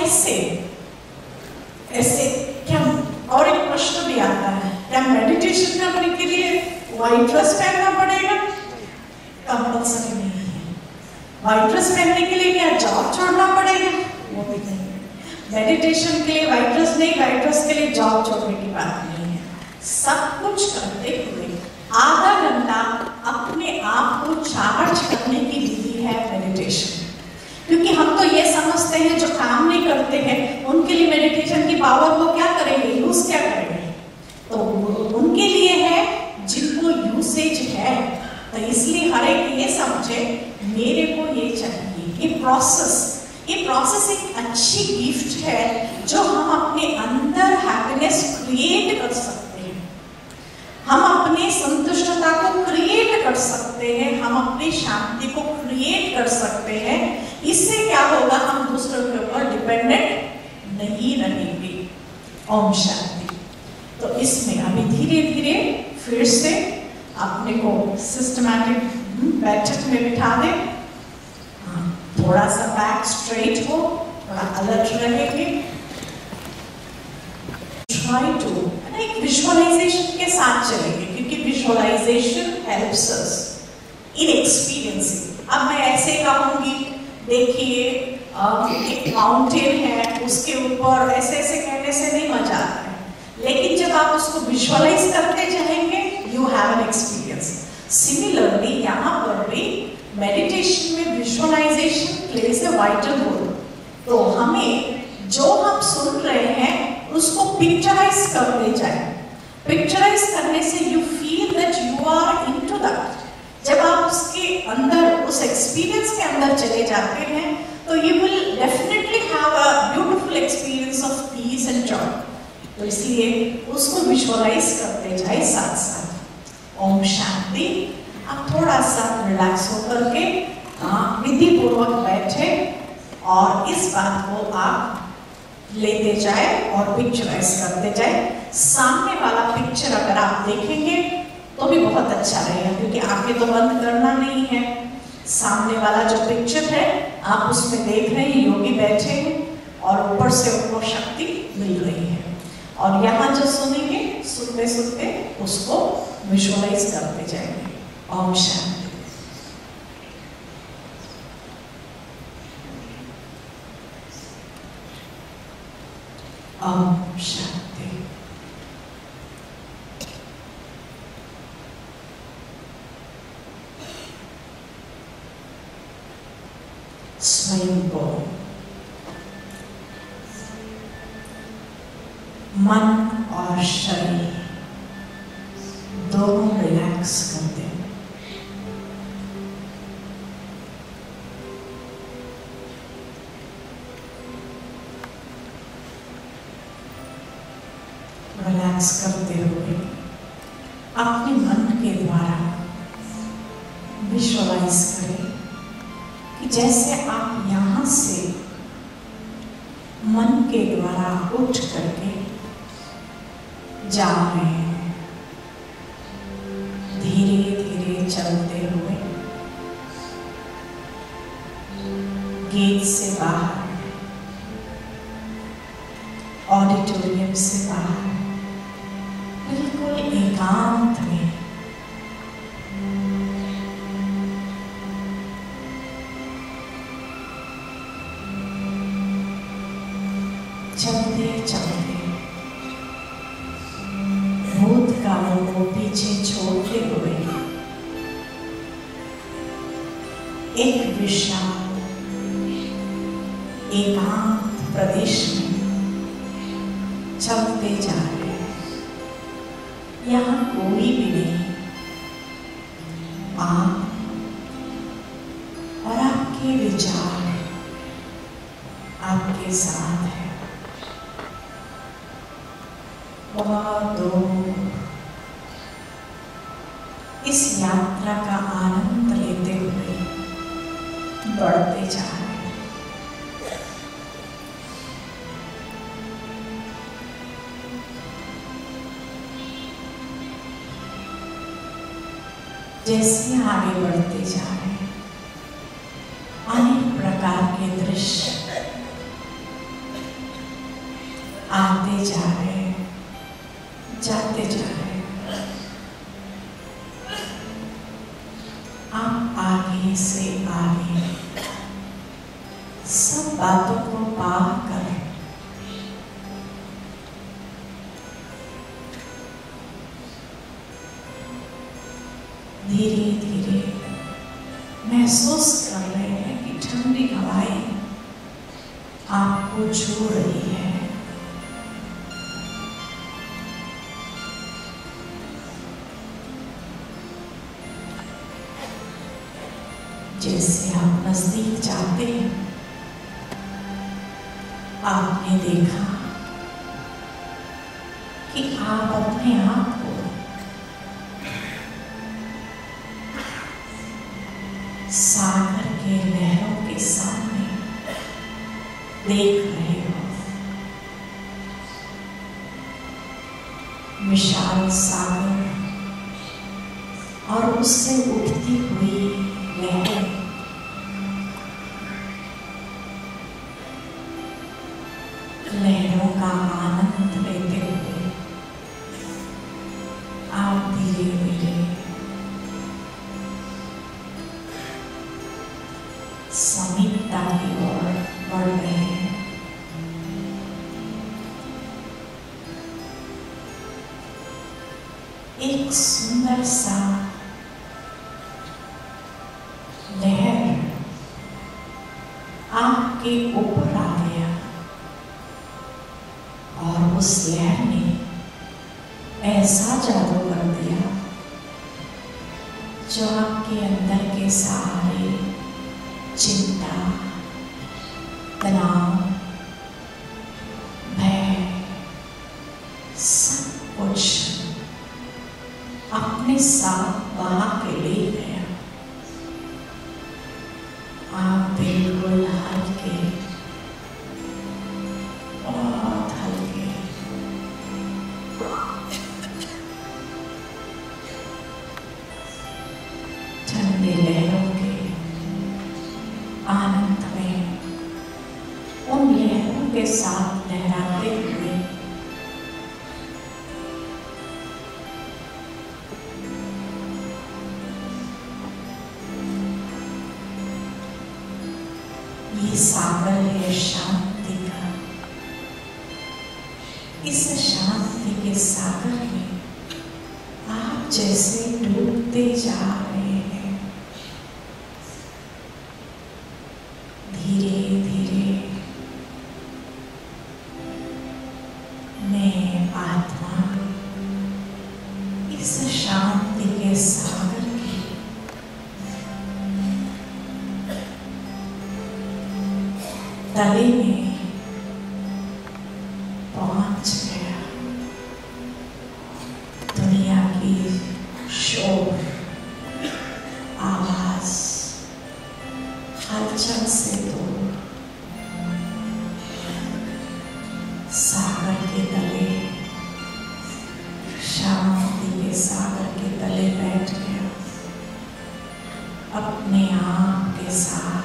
कैसे ऐसे क्या? और एक प्रश्न भी आता है, क्या मेडिटेशन करने के लिए व्हाइट ड्रेस पहनना पड़ेगा? कंपल्सरी नहीं है। व्हाइट ड्रेस पहनने के लिए क्या जॉब छोड़ना पड़ेगा? वो भी नहीं है। मेडिटेशन के लिए व्हाइट ड्रेस नहीं, व्हाइट ड्रेस के लिए जॉब छोड़ने की बात नहीं है। सब कुछ करते हुए आधा घंटा अपने आप को चार्ज करने की विधि है मेडिटेशन। क्योंकि हम तो ये समझते हैं जो काम नहीं करते हैं उनके लिए मेडिटेशन की पावर को क्या करेंगे, यूज क्या करेंगे? तो उनके लिए है जिनको यूसेज है। तो इसलिए हर एक ये समझे मेरे को ये चाहिए। ये प्रोसेस एक अच्छी गिफ्ट है जो हम अपने अंदर हैप्पीनेस क्रिएट कर सकते हैं, हम अपने संतुष्टता को क्रिएट कर सकते हैं, हम अपनी शांति को क्रिएट कर सकते हैं। इससे क्या होगा, हम दूसरों के ऊपर डिपेंडेंट नहीं रहेंगे। ओम शांति। तो इसमें अभी धीरे धीरे फिर से अपने को सिस्टमैटिक बैठक में बिठा दे, थोड़ा सा बैक स्ट्रेट हो, थोड़ा अलर्ट रहेंगे। ट्राई टू एक विजुअलाइजेशन के साथ चलेंगे, क्योंकि visualisation helps us in experiencing. अब मैं ऐसे कहूंगी, देखिए एक माउंटेन है, उसके ऊपर ऐसे ऐसे कहने से नहीं मजा आता है, लेकिन जब आप उसको विजुअलाइज करते जाएंगे you have an experience. Similarly यहाँ पर भी मेडिटेशन में visualisation plays a vital role. तो हमें जो हम सुन रहे हैं उसको पिक्चराइज करते जाए। पिक्चराइज करने से you feel that you are into that. जब आप उसके अंदर, उस एक्सपीरियंस के अंदर चले जाते हैं तो you will definitely have a beautiful experience of peace and joy. तो इसलिए उसको विजुअलाइज करते जाए साथ साथ। ओम शांति। आप थोड़ा सा रिलैक्स होकर के विधि पूर्वक बैठे और इस बात को आप लेते जाए और पिक्चराइज करते जाए। सामने वाला पिक्चर अगर आप देखेंगे तो भी बहुत अच्छा रहेगा, क्योंकि आंखें तो बंद करना नहीं है। सामने वाला जो पिक्चर है आप उसमें देख रहे हैं, योगी बैठे हैं और ऊपर से उनको शक्ति मिल रही है। और यहाँ जो सुनेंगे, सुनते सुनते उसको विजुअलाइज करते जाएंगे। ओम शांति। ओम शांति। स्वयं को मन और शरीर दोनों रिलैक्स करते हैं। रिलैक्स करते हुए अपने मन के द्वारा विजुअलाइज करें कि जैसे आप यहाँ से मन के द्वारा उठ करके जा रहे हैं, धीरे धीरे चलते हुए गेट से बाहर, ऑडिटोरियम से बाहर, बिल्कुल एकांत में चलते चलते भूतकालों को पीछे छोड़ते हुए एक विशाल एकांत प्रदेश में चलते जा रहे हैं। यहाँ कोई भी नहीं, आप और आपके विचार आपके साथ है। बहुत दूर इस यात्रा का आनंद लेते हुए बढ़ते जा रहे हैं। जैसे आगे बढ़ते जा रहे हैं, अनेक प्रकार के दृश्य आते जा रहे हैं, जाते जा रहे हैं। आप आगे से आगे सब बातों को पार कर धीरे धीरे महसूस कर रहे हैं कि ठंडी हवाएं आपको छू रही है। जैसे आप नजदीक जाते हैं, आपने देखा कि आप अपने आप को सागर के लहरों के सामने देख रहे हो। विशाल सागर और उससे उठती हुई लहरें, लहरों का आनंद लेते हुए आप धीरे धीरे समीपता की ओर बढ़ रहे हैं। एक सुंदर सा लहर आपके ऊपर आ गया और उस लहर ने ऐसा जादू कर दिया जो आपके अंदर के सारे चिंता, तनाव, भय, सब कुछ अपने साथ बहा के ले गया। आप बिल्कुल हल्के, बहुत हल्के, ठंडी लहरों के आनंद में उन लहरों के साथ लहराते हुए ये सागर है शांति का। इस शांति के सागर में आप जैसे डूबते जा रहे हैं। धीरे धीरे मैं आत्मा इस शांति के सागर की तले में पहुंच गया। दुनिया की शोर, आवाज, हलचल से दूर सागर के तले, शांति के सागर के तले बैठ गया। अपने आप के साथ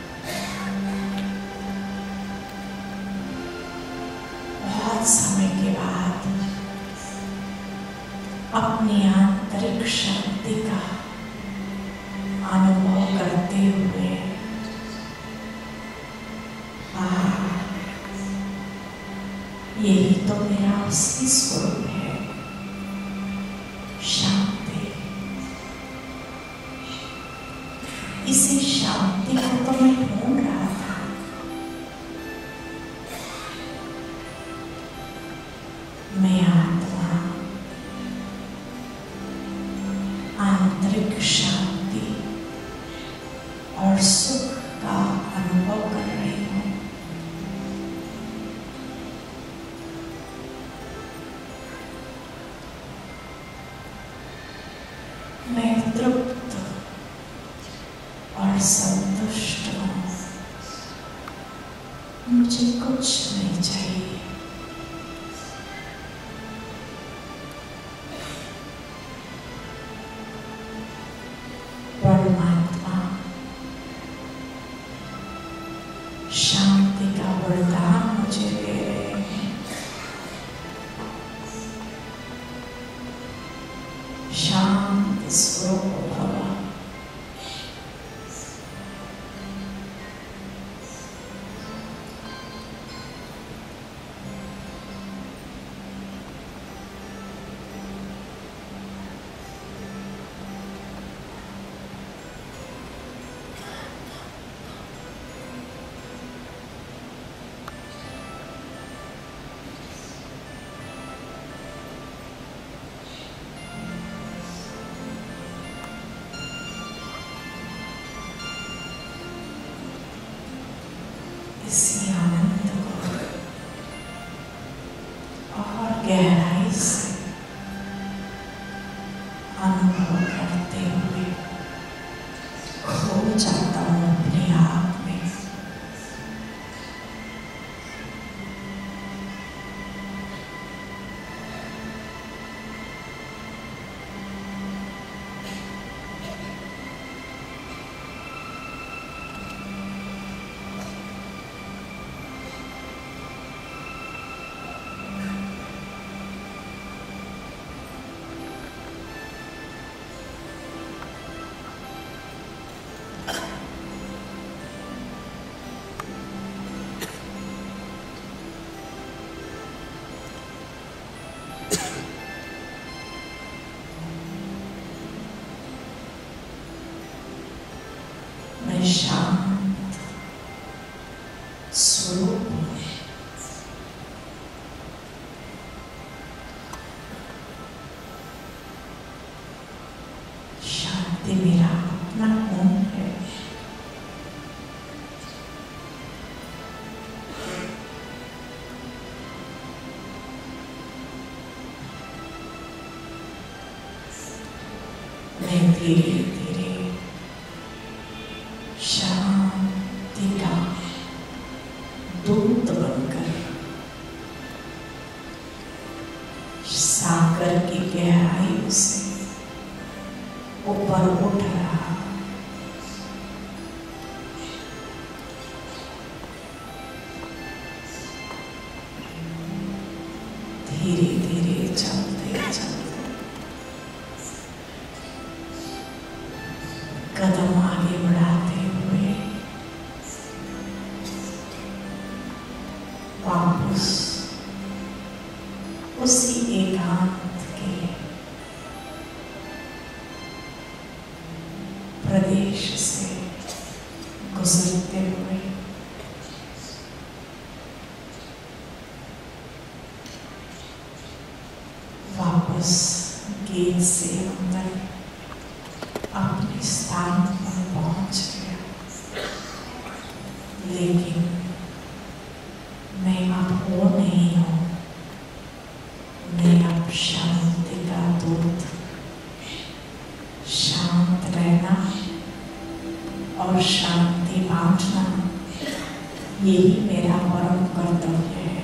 बहुत समय के बाद अपनी आंतरिक शक्ति का अनुभव करते हुए यही तो मेरा असली स्वरूप है, शांति। इसी शांति को तो मैं ढूंढ रहा था। मैं आत्मा आंतरिक शांति और सुख का अनुभव कर रही हूँ। मैं तृप्त और संतुष्ट हूँ। मुझे कुछ नहीं चाहिए। परमात्मा शांति का वरदान मुझे दे रहे हैं। स्वरूप हूँ। शांति मेरा अपना गुण है। मैं धीरे धीरे शांति का दूत बनकर सागर की गहराई से ऊपर उठ रहा। धीरे धीरे चलते चलते कदम आगे बढ़ाते हुए वापस उसी एकांत के प्रदेश से गुजरते हुए वापस गेट से अंदर अपने स्थान पर पहुंच गया। लेकिन मैं अब वो नहीं हूं। मैं अब शांति का दूत। शांत रहना और शांति बांटना यही मेरा परम कर्तव्य है।